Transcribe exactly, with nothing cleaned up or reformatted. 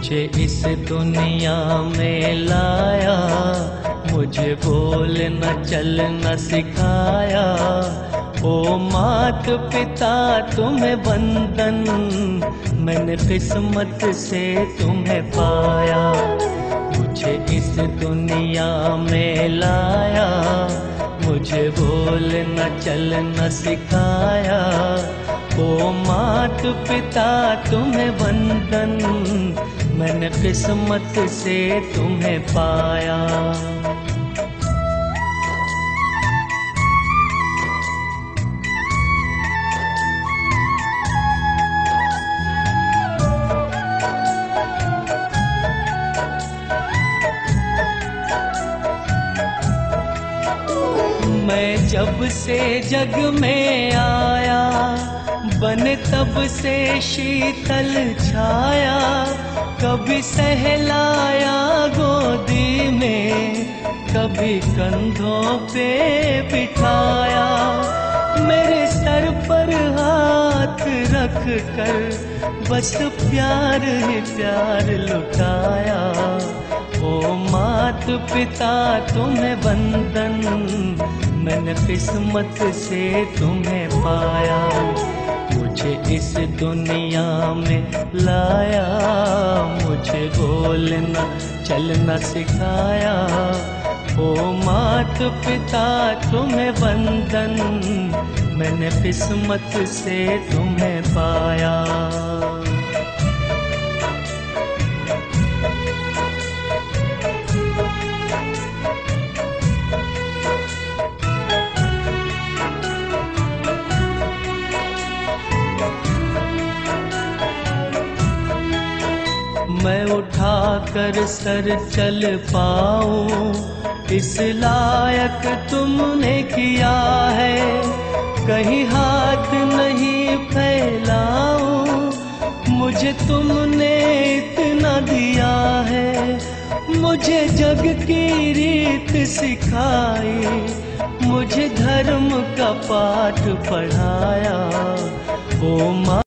मुझे इस दुनिया में लाया, मुझे बोलना चलना सिखाया। ओ मात पिता तुम्हें वंदन, मैंने किस्मत से तुम्हें पाया। मुझे इस दुनिया में लाया, मुझे बोलना चलना सिखाया। ओ मात पिता तुम्हें वंदन, मैंने किस्मत से तुम्हें पाया। मैं जब से जग में आया, बने तब से शीतल छाया। कभी सहलाया गोदी में, कभी कंधों पे बिठाया। मेरे सर पर हाथ रख कर बस प्यार ही प्यार लुटाया। ओ मात पिता तुम्हें वंदन, मैंने किस्मत से तुम्हें पाया। मुझे इस दुनिया में लाया, मुझे बोलना चलना सिखाया। ओ मात पिता तुम्हें वंदन, मैंने किस्मत से तुम्हें पाया। मैं उठा कर सर चल पाऊं, इस लायक तुमने किया है। कहीं हाथ नहीं फैलाऊं, मुझे तुमने इतना दिया है। मुझे जग की रीत सिखाई, मुझे धर्म का पाठ पढ़ाया। ओ माँ